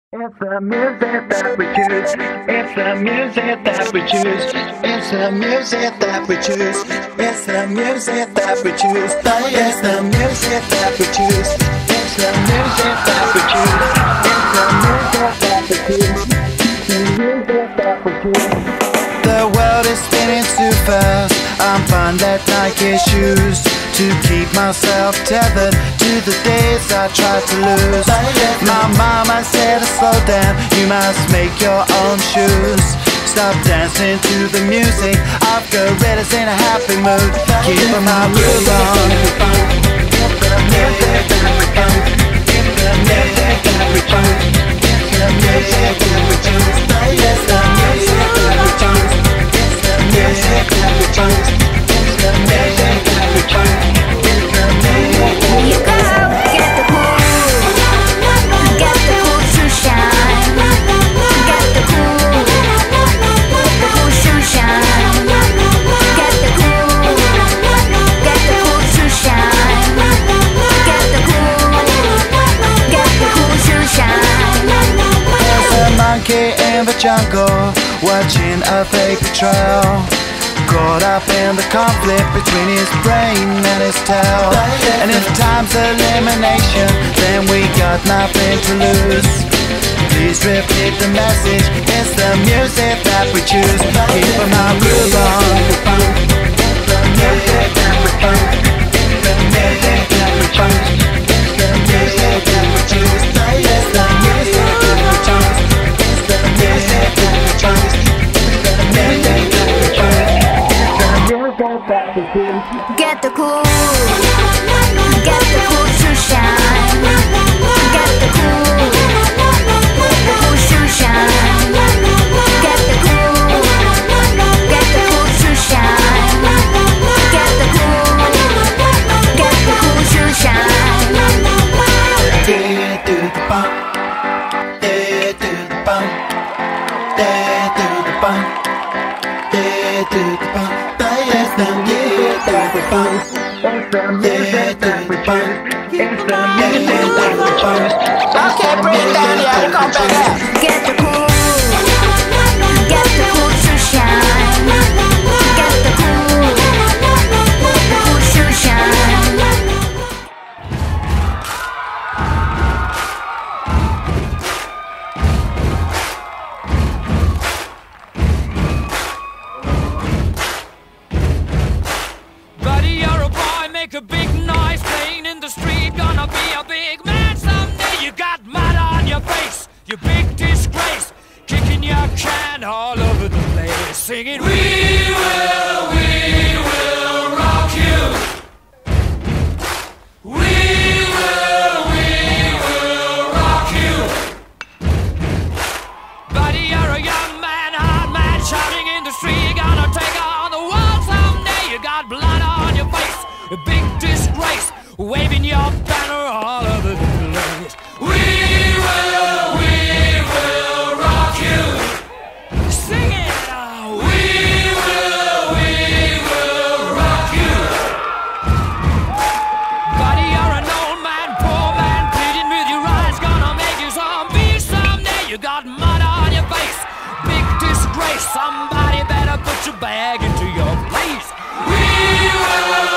It's the music that we choose. It's the music that we choose. It's the music that we choose. It's the music that we choose. It's the music that we choose. It's the music that we choose. It's the music that we choose. The music that we choose. The world is spinning too fast. I'm fine that Nike shoes to keep myself tethered to the days I tried to lose. My mama said to slow down, you must make your own shoes. Stop dancing to the music of gorillas in a happy mood. Keep my groove on. It's the music that we choose. It's the music that we choose. It's the music that we choose. It's the music that we choose. It's the music that we choose. It's the music that we choose. You go, get the cool shoe shine. Get the cool shoe shine. Get the cool shoe shine. Get the cool shoe shine. There's a monkey in the jungle watching a fake betrayal, caught up in the conflict between his brain and his tail. And if time's elimination, then we got nothing to lose. Please repeat the message. It's the music that we choose. Keep our groove on. It's the music that we choose. It's the music that we choose. It's the music that we choose. It's the music that we choose. It's the music that we choose. It's the music that we choose. Get the cool shoe shine. Get the cool shoe shine. Get the cool shoe shine. Get the cool shoe shine. Dead to the bump. Dead to the bump. Dead to the bump. Dead to the bump. It's the music that we choose. It's the music that we choose. It's the music that we choose. Okay, bring it down, yeah, we come back out. Get the cool shoe shine. Get the cool shoe shine. Buddy, you're a boy, make a big noise, playing in the street, gonna be a big man someday. You got mud on your face, you big disgrace, kicking your can all over the place, singing, we will rock you. We will rock you. Buddy, you're a young man, hard man, shouting in the street, gonna take on the world someday. You got blood on your face, a big disgrace, waving your banner all over the place. We will rock you. Sing it now. We will rock you. Buddy, you're an old man, poor man, pleading with your eyes, gonna make you zombie someday. You got mud on your face, big disgrace. Somebody better put your bag into your place. We will